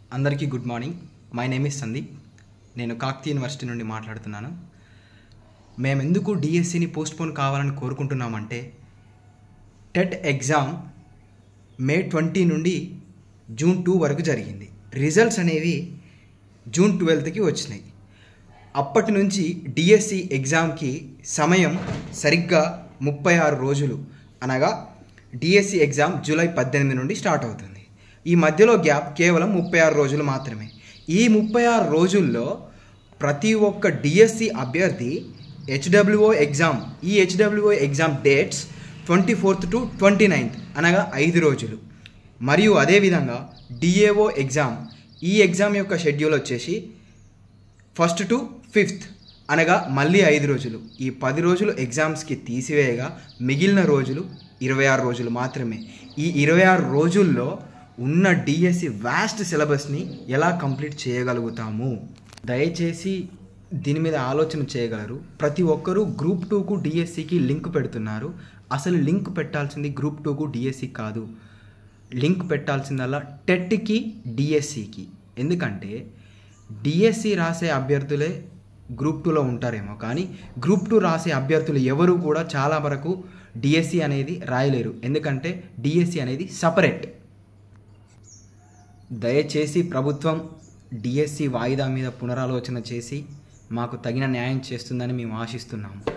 అందరికీ good morning. My name is Sandeep. నేను Kakatiya university నుండి మాట్లాడుతున్నాను. మేము ఎందుకు డిఎస్సిని పోస్ట్పోన్ కావాలని కోరుకుంటున్నామంటే, టెట్ ఎగ్జామ్ మే 20 నుండి జూన్ 2 వరకు జరిగింది. రిజల్ట్స్ అనేవి జూన్ 12కి వచ్చినాయి. అప్పటి నుంచి డిఎస్సి ఎగ్జామ్కి సమయం సరిగ్గా 36 రోజులు, అనగా డిఎస్సి ఎగ్జామ్ జూలై 18 నుండి స్టార్ట్ అవుతుంది. ఈ మధ్యలో గ్యాప్ కేవలం 36 రోజులు మాత్రమే. ఈ 36 రోజుల్లో ప్రతి ఒక్క డిఎస్సి అభ్యర్థి హెచ్డబ్ల్యూఓ ఎగ్జామ్, ఈ హెచ్డబ్ల్యూఓ exam dates 24th to 29th అనగా 5 రోజులు. మరియు అదేవిధంగా డిఏఓ ఎగ్జామ్, ఈ ఎగ్జామ్ యొక్క షెడ్యూల్ వచ్చేసి 1st to 5th అనగా మళ్ళీ 5 రోజులు. ఈ 10 రోజులు ఎగ్జామ్స్కి తీసివేయగా మిగిలిన రోజులు 26 రోజులు మాత్రమే. ఈ 26 రోజుల్లో ఉన్న డిఎస్సి వాస్ట్ సిలబస్ని ఎలా కంప్లీట్ చేయగలుగుతాము? దయచేసి దీని మీద ఆలోచన చేయగలరు. ప్రతి ఒక్కరూ గ్రూప్ 2కు డిఎస్సికి లింక్ పెడుతున్నారు. అసలు లింక్ పెట్టాల్సింది గ్రూప్ 2కు డిఎస్సి కాదు. లింక్ పెట్టాల్సిందల్లా టెట్కి డిఎస్సికి. ఎందుకంటే డిఎస్సి రాసే అభ్యర్థులే గ్రూప్ 2లో ఉంటారేమో, కానీ గ్రూప్ 2 రాసే అభ్యర్థులు ఎవరు కూడా చాలా వరకు డిఎస్సి అనేది రాయలేరు. ఎందుకంటే డిఎస్సి అనేది సపరేట్. దయచేసి ప్రభుత్వం డిఎస్సి వాయిదా మీద పునరాలోచన చేసి మాకు తగిన న్యాయం చేస్తుందని మేము ఆశిస్తున్నాము.